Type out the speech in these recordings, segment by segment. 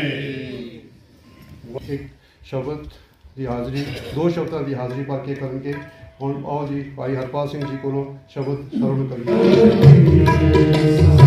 एक शब्द की हाज़री, दो शब्दों की हाज़री पढ़ के करके और आओ जी भाई हरपाल सिंह जी को शब्द सरवण करिए।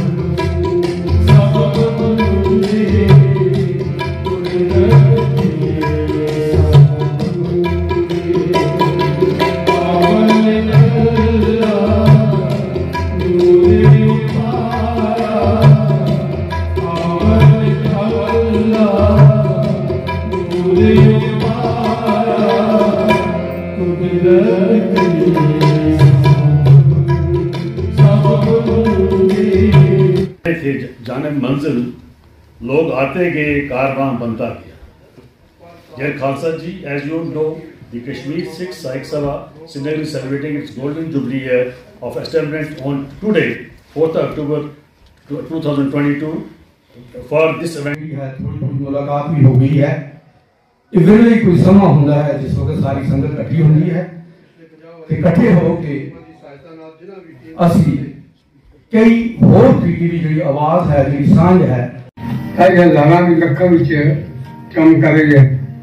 थे जाने मंजिल लोग आते गए कारवां बनता गया। Dear Khalsa ji, as you know, the Kashmir Sikh Sahik Sabha Srinagar is celebrating its golden jubilee year of establishment on today, 4th October 2022. For this event, थोड़ी मुलाकात भी हो गई है। इवेंटली कोई समा होता है जिस वक्त सारी संगत इकट्ठी होती है, इकट्ठे होके असली कई होर तरीके की जी आवाज़ है, जी सांझ है। हज़ारा भी लखा विच काम करेंगे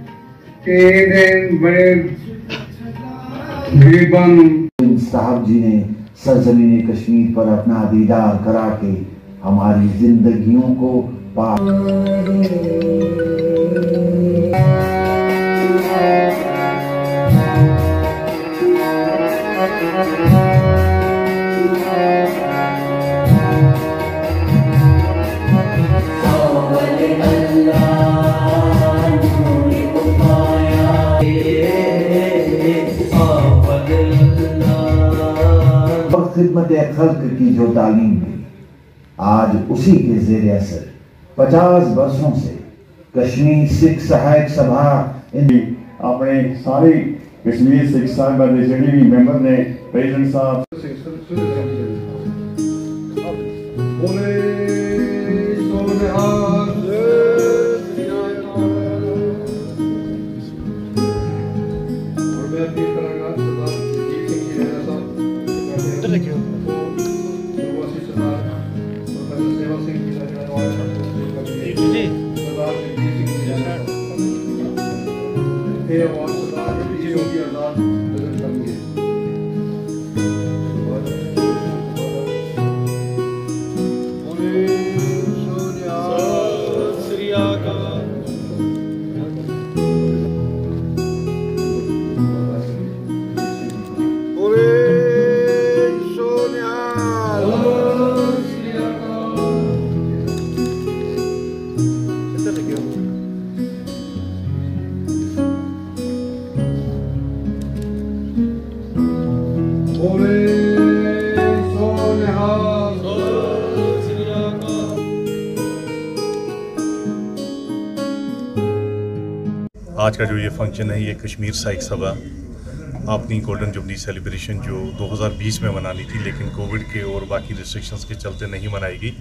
बड़े गरीबान साहब जी ने सरजमीन कश्मीर पर अपना दीदार करा के हमारी जिंदगियों को खिदमत खल्क की जो तालीम दी, आज उसी के जेर असर 50 वर्षों से कश्मीर सिख सहायक सभा अपने सारे कश्मीर सिख साहिबा के जिहड़े भी मेंबर ने प्रेसिडेंट साहब आज का जो ये फंक्शन है, ये कश्मीर सहायक सभा अपनी गोल्डन जुबली सेलिब्रेशन जो 2020 में मनानी थी, लेकिन कोविड के और बाकी रिस्ट्रिक्शंस के चलते नहीं मनाएगी।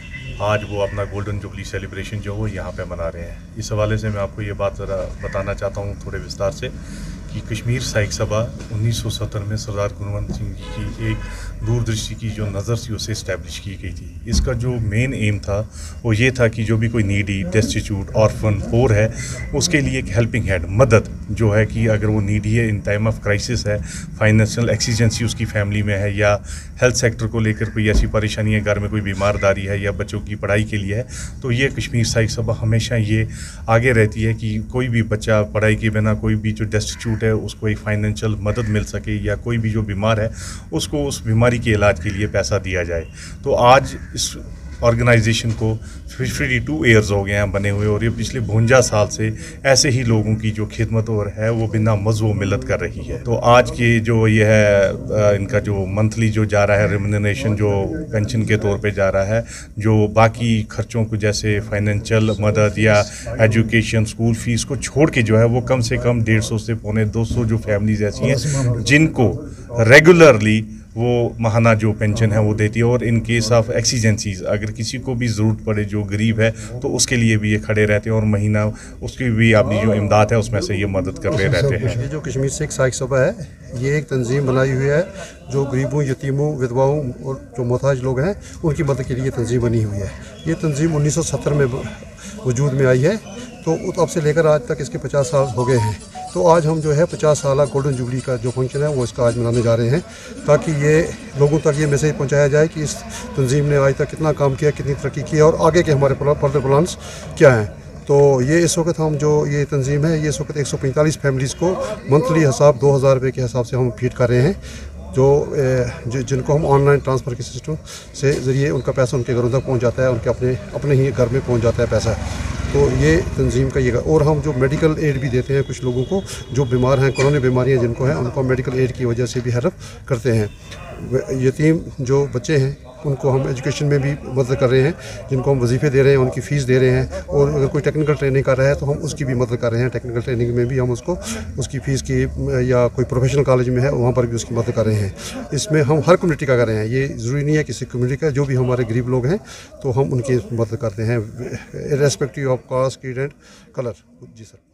आज वो अपना गोल्डन जुबली सेलिब्रेशन जो वो यहाँ पे मना रहे हैं। इस हवाले से मैं आपको ये बात ज़रा बताना चाहता हूँ थोड़े विस्तार से कि कश्मीर सहायक सभा 1970 में सरदार गुरवंत सिंह जी की एक दूरदृष्टि की जो नज़र थी उसे इस्टेब्लिश की गई थी। इसका जो मेन एम था वो ये था कि जो भी कोई नीडी, डेस्टिट्यूट, ऑर्फन, पोर है, उसके लिए एक हेल्पिंग हैंड, मदद जो है कि अगर वो नीडी है, इन टाइम ऑफ क्राइसिस है, फाइनेंशियल एक्सीजेंसी उसकी फैमिली में है, या हेल्थ सेक्टर को लेकर कोई ऐसी परेशानी है, घर में कोई बीमारदारी है, या बच्चों की पढ़ाई के लिए है, तो ये कश्मीर सहायक सभा हमेशा ये आगे रहती है कि कोई भी बच्चा पढ़ाई के बिना, कोई भी जो डेस्टिट्यूट है उसको एक फाइनेंशियल मदद मिल सके, या कोई भी जो बीमार है उसको उस बीमारी के इलाज के लिए पैसा दिया जाए। तो आज इस ऑर्गेनाइजेशन को 52 ईयर्स हो गए हैं बने हुए, और ये पिछले 52 साल से ऐसे ही लोगों की जो खिदमत और है वो बिना मज़ो मिलत कर रही है। तो आज के जो ये है इनका जो मंथली जो जा रहा है रेम्यूनरेशन, जो पेंशन के तौर पे जा रहा है, जो बाकी खर्चों को जैसे फाइनेंशियल मदद या एजुकेशन, स्कूल फीस को छोड़ के जो है वो कम से कम 150 से 250 जो फैमिलीज ऐसी हैं जिनको रेगुलरली वो माहाना जो पेंशन है वो देती है। और इन केस ऑफ एक्सीजेंसीज अगर किसी को भी ज़रूरत पड़े जो गरीब है तो उसके लिए भी ये खड़े रहते हैं और महीना उसकी भी अपनी जो इमदाद है उसमें से ये मदद कर रहे रहते हैं। ये जो कश्मीर सिख साइक सभा है ये एक तंजीम बनाई हुई है जो गरीबों, यतीमों, विधवाओं और जो मोहताज लोग हैं उनकी मदद के लिए तंजीम बनी हुई है। ये तंजीम 1970 में वजूद में आई है, तो तब से लेकर आज तक इसके 50 साल हो गए हैं। तो आज हम जो है 50 साल गोल्डन जुबली का जो फंक्शन है वो इसका आज मनाने जा रहे हैं, ताकि ये लोगों तक ये मैसेज पहुंचाया जाए कि इस तंजीम ने आज तक कितना काम किया, कितनी तरक्की की और आगे के हमारे फर्दर प्लान्स क्या हैं। तो ये इस वक्त हम जो ये तंजीम है ये इस वक्त 145 फैमिलीज़ को मंथली हिसाब 2000 रुपये के हिसाब से हम फीड कर रहे हैं, जिनको हम ऑनलाइन ट्रांसफ़र के सिस्टम से ज़रिए उनका पैसा उनके घरों तक पहुंच जाता है, उनके अपने ही घर में पहुंच जाता है पैसा। तो ये तंजीम का ये, और हम जो मेडिकल एड भी देते हैं कुछ लोगों को जो बीमार हैं, कोरोना बीमारियां जिनको हैं उनको मेडिकल एड की वजह से भी हेल्प करते हैं। यतीम जो बच्चे हैं उनको हम एजुकेशन में भी मदद कर रहे हैं, जिनको हम वजीफ़े दे रहे हैं, उनकी फ़ीस दे रहे हैं, और अगर कोई टेक्निकल ट्रेनिंग कर रहा है तो हम उसकी भी मदद कर रहे हैं। टेक्निकल ट्रेनिंग में भी हम उसको उसकी फ़ीस की, या कोई प्रोफेशनल कॉलेज में है वहाँ पर भी उसकी मदद कर रहे हैं। इसमें हम हर कम्युनिटी का कर रहे हैं, ये ज़रूरी नहीं है किसी कम्युनिटी का, जो भी हमारे गरीब लोग हैं तो हम उनकी मदद करते हैं irrespective of caste, creed and colour. जी सर।